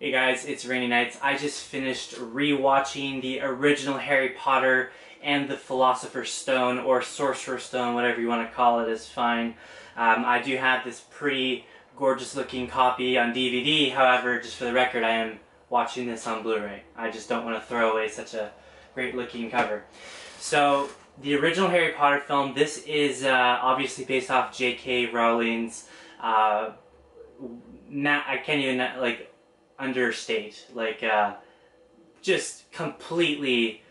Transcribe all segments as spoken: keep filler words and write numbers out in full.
Hey guys, it's Rainy Nights. I just finished rewatching the original Harry Potter and the Philosopher's Stone, or Sorcerer's Stone, whatever you want to call it is fine. Um, I do have this pretty gorgeous looking copy on D V D, however, just for the record, I am watching this on Blu-ray. I just don't want to throw away such a great looking cover. So, the original Harry Potter film, this is uh, obviously based off J K Rowling's, uh, not, I can't even, like, understate, like, uh, just completely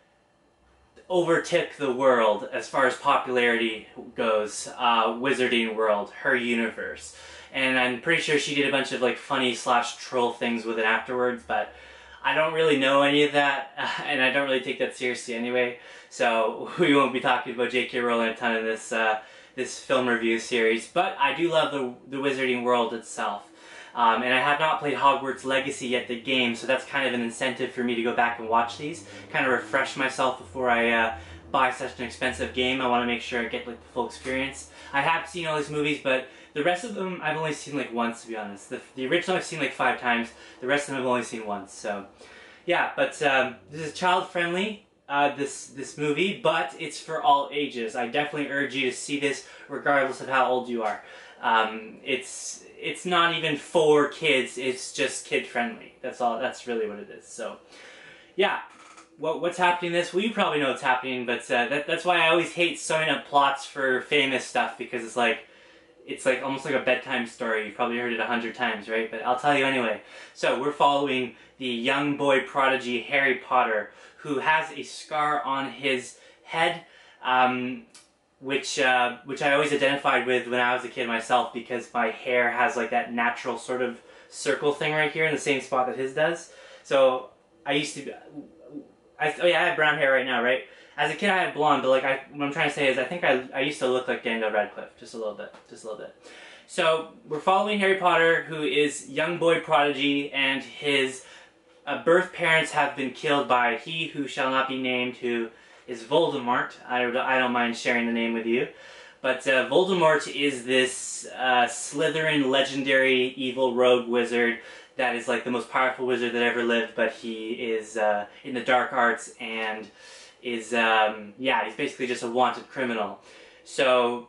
overtook the world as far as popularity goes, uh, Wizarding World, her universe. And I'm pretty sure she did a bunch of, like, funny slash troll things with it afterwards, but I don't really know any of that, uh, and I don't really take that seriously anyway, so we won't be talking about J K Rowling a ton in this, uh, this film review series, but I do love the, the Wizarding World itself. Um, and I have not played Hogwarts Legacy yet, the game, so that's kind of an incentive for me to go back and watch these, kind of refresh myself before I uh, buy such an expensive game. I want to make sure I get like the full experience. I have seen all these movies, but the rest of them I've only seen like once, to be honest. The, the original I've seen like five times, the rest of them I've only seen once, so yeah, but um, this is child-friendly, uh, this, this movie, but it's for all ages. I definitely urge you to see this regardless of how old you are. Um, it's it's not even for kids, it's just kid-friendly. That's all, that's really what it is. So, yeah, what, what's happening in this? Well, you probably know what's happening, but uh, that, that's why I always hate sewing up plots for famous stuff, because it's like, it's like almost like a bedtime story. You've probably heard it a hundred times, right? But I'll tell you anyway. So, we're following the young boy prodigy Harry Potter, who has a scar on his head, um, which uh, which I always identified with when I was a kid myself, because my hair has like that natural sort of circle thing right here in the same spot that his does. So I used to, I, oh yeah, I have brown hair right now, right? As a kid I had blonde, but like I, what I'm trying to say is I think I, I used to look like Daniel Radcliffe, just a little bit, just a little bit. So we're following Harry Potter, who is young boy prodigy, and his uh, birth parents have been killed by he who shall not be named, who is Voldemort. I, I don't mind sharing the name with you. But uh, Voldemort is this uh, Slytherin legendary evil rogue wizard that is like the most powerful wizard that ever lived, but he is uh, in the dark arts and is, um, yeah, he's basically just a wanted criminal. So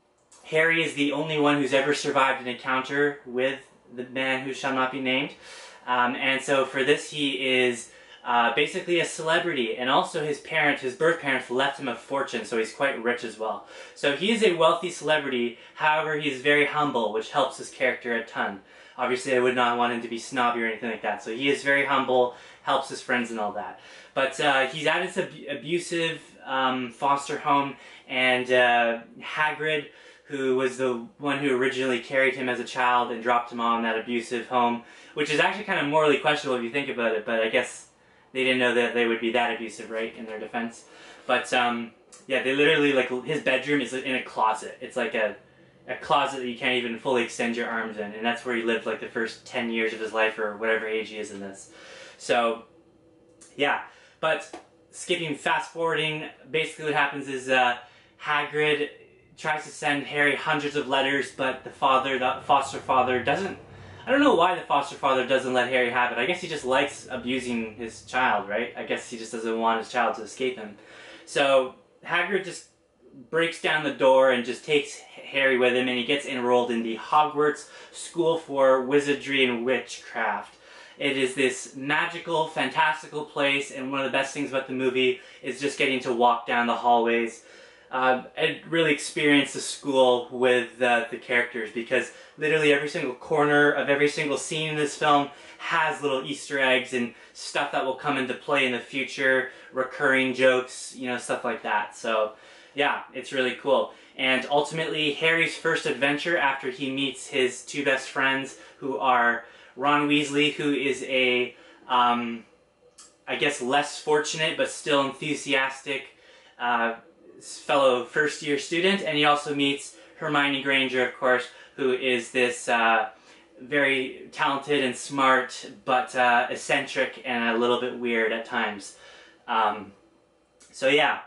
Harry is the only one who's ever survived an encounter with the man who shall not be named. Um, and so for this he is Uh, basically a celebrity, and also his parents, his birth parents left him a fortune, so he's quite rich as well. So he is a wealthy celebrity, however he's very humble, which helps his character a ton. Obviously I would not want him to be snobby or anything like that, so he is very humble, helps his friends and all that. But uh, he's at his ab abusive um, foster home, and uh, Hagrid, who was the one who originally carried him as a child and dropped him on that abusive home, which is actually kind of morally questionable if you think about it, but I guess they didn't know that they would be that abusive, right, in their defense. But, um, yeah, they literally, like, his bedroom is in a closet. It's like a, a closet that you can't even fully extend your arms in, and that's where he lived, like, the first ten years of his life, or whatever age he is in this. So, yeah. But, skipping, fast-forwarding, basically what happens is, uh, Hagrid tries to send Harry hundreds of letters, but the father, the foster father, doesn't... I don't know why the foster father doesn't let Harry have it. I guess he just likes abusing his child, right? I guess he just doesn't want his child to escape him. So Hagrid just breaks down the door and just takes Harry with him, and he gets enrolled in the Hogwarts School for Wizardry and Witchcraft. It is this magical, fantastical place, and one of the best things about the movie is just getting to walk down the hallways Uh, and really experience the school with uh, the characters, because literally every single corner of every single scene in this film has little Easter eggs and stuff that will come into play in the future, recurring jokes, you know, stuff like that. So, yeah, it's really cool. And ultimately, Harry's first adventure after he meets his two best friends, who are Ron Weasley, who is a, um, I guess, less fortunate but still enthusiastic uh, fellow first-year student, and he also meets Hermione Granger, of course, who is this uh, very talented and smart, but uh, eccentric and a little bit weird at times. Um, so yeah,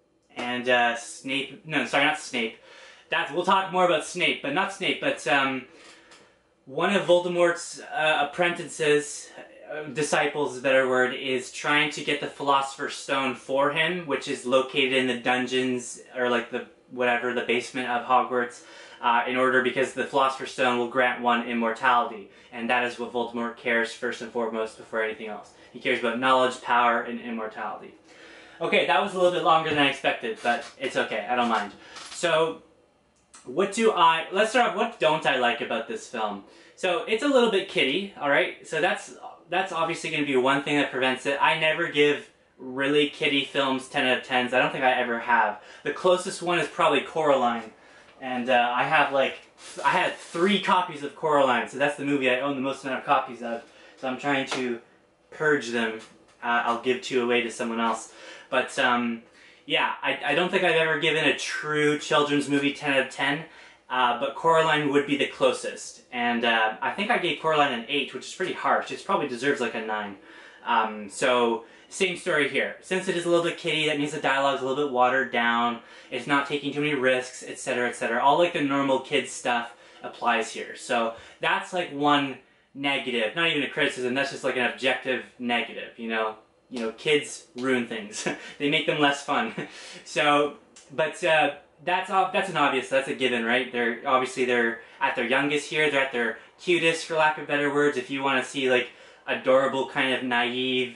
and uh, Snape, no, sorry, not Snape. That's, we'll talk more about Snape, but not Snape, but um, one of Voldemort's uh, apprentices, uh, disciples is a better word, is trying to get the Philosopher's Stone for him, which is located in the dungeons, or like the, whatever, the basement of Hogwarts, uh, in order, because the Philosopher's Stone will grant one immortality, and that is what Voldemort cares first and foremost before anything else. He cares about knowledge, power, and immortality. Okay, that was a little bit longer than I expected, but it's okay, I don't mind. So, what do I, let's start off, what don't I like about this film? So, it's a little bit kiddie, alright? So that's, that's obviously going to be one thing that prevents it. I never give really kiddie films ten out of tens, I don't think I ever have. The closest one is probably Coraline, and uh, I have like, I had three copies of Coraline, so that's the movie I own the most amount of copies of, so I'm trying to purge them. Uh, I'll give two away to someone else. But, um, yeah, I, I don't think I've ever given a true children's movie ten out of ten, uh, but Coraline would be the closest. And uh, I think I gave Coraline an eight, which is pretty harsh. It probably deserves like a nine. Um, so, same story here. Since it is a little bit kiddie, that means the dialogue is a little bit watered down, it's not taking too many risks, et cetera, et cetera. All like the normal kids stuff applies here. So, that's like one negative. Not even a criticism, that's just like an objective negative, you know? You know, kids ruin things. They make them less fun. So, but uh, that's that's an obvious, that's a given, right? They're obviously they're at their youngest here. They're at their cutest, for lack of better words. If you want to see like adorable, kind of naive,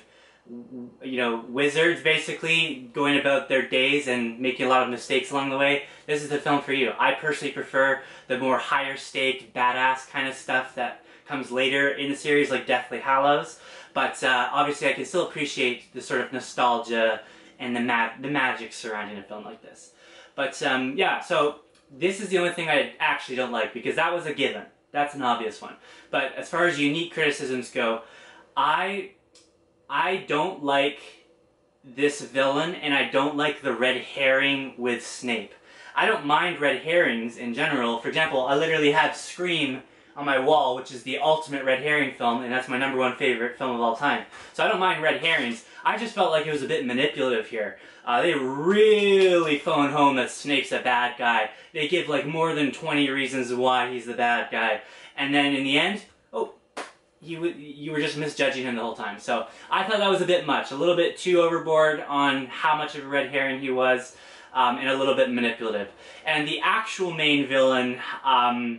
you know, wizards basically going about their days and making a lot of mistakes along the way, this is the film for you. I personally prefer the more higher stake, badass kind of stuff that comes later in the series, like Deathly Hallows. But uh, obviously I can still appreciate the sort of nostalgia and the, ma the magic surrounding a film like this. But um, yeah, so this is the only thing I actually don't like, because that was a given. That's an obvious one. But as far as unique criticisms go, I, I don't like this villain, and I don't like the red herring with Snape. I don't mind red herrings in general. For example, I literally have Scream on my wall, which is the ultimate red herring film, and that's my number one favorite film of all time. So I don't mind red herrings. I just felt like it was a bit manipulative here. Uh, they really phone home that Snape's a bad guy. They give like more than twenty reasons why he's the bad guy. And then in the end, oh, you, you were just misjudging him the whole time. So I thought that was a bit much. A little bit too overboard on how much of a red herring he was, um, and a little bit manipulative. And the actual main villain, um,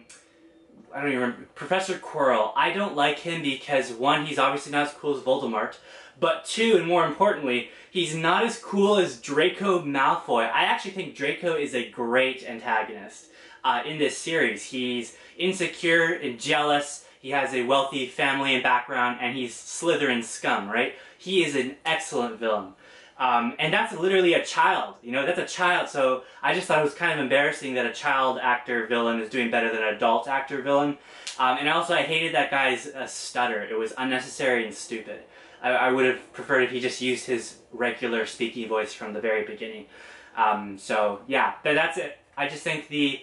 I don't even remember, Professor Quirrell. I don't like him because, one, he's obviously not as cool as Voldemort, but two, and more importantly, he's not as cool as Draco Malfoy. I actually think Draco is a great antagonist uh, in this series. He's insecure and jealous, he has a wealthy family and background, and he's Slytherin scum, right? He is an excellent villain. Um, and that's literally a child, you know, that's a child, so I just thought it was kind of embarrassing that a child actor villain is doing better than an adult actor villain. Um, and also I hated that guy's uh, stutter. It was unnecessary and stupid. I, I would have preferred if he just used his regular speaking voice from the very beginning. Um, so yeah, but that's it. I just think the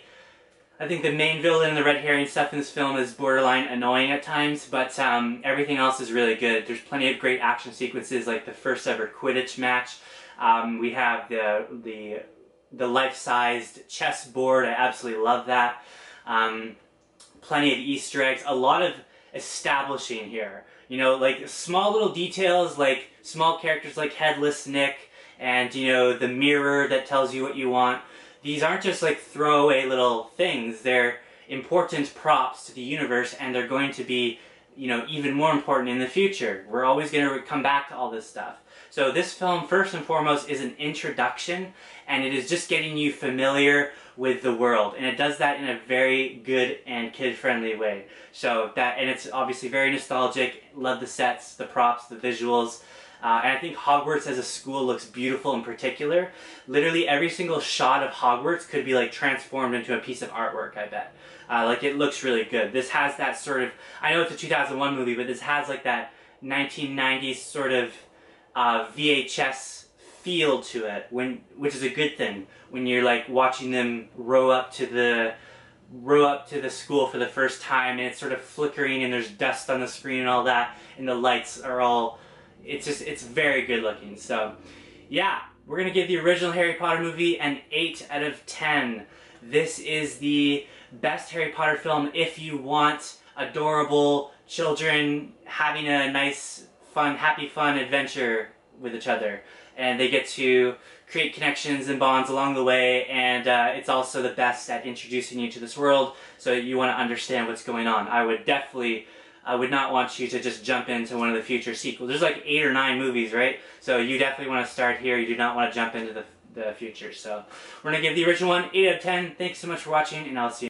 I think the main villain and the red herring stuff in this film is borderline annoying at times, but um, everything else is really good. There's plenty of great action sequences, like the first ever Quidditch match. Um, we have the the the life-sized chessboard. I absolutely love that. Um, plenty of Easter eggs. A lot of establishing here. You know, like small little details, like small characters like Headless Nick, and you know the mirror that tells you what you want. These aren't just like throwaway little things, they're important props to the universe, and they're going to be, you know, even more important in the future. We're always going to come back to all this stuff. So this film, first and foremost, is an introduction, and it is just getting you familiar with the world, and it does that in a very good and kid-friendly way. So that, and it's obviously very nostalgic. Love the sets, the props, the visuals. Uh, and I think Hogwarts as a school looks beautiful in particular. Literally every single shot of Hogwarts could be like transformed into a piece of artwork, I bet. Uh, like it looks really good. This has that sort of, I know it's a two thousand one movie, but this has like that nineteen nineties sort of uh, V H S feel to it, when which is a good thing when you're like watching them row up to the row up to the school for the first time, and it's sort of flickering and there's dust on the screen and all that, and the lights are all, it's just, it's very good looking. So yeah, we're gonna give the original Harry Potter movie an eight out of ten. This is the best Harry Potter film if you want adorable children having a nice, fun, happy, fun adventure with each other. And they get to create connections and bonds along the way, and uh, it's also the best at introducing you to this world, so you want to understand what's going on. I would definitely, I would not want you to just jump into one of the future sequels. There's like eight or nine movies, right? So you definitely want to start here. You do not want to jump into the, the future. So we're going to give the original one eight out of ten. Thanks so much for watching, and I'll see you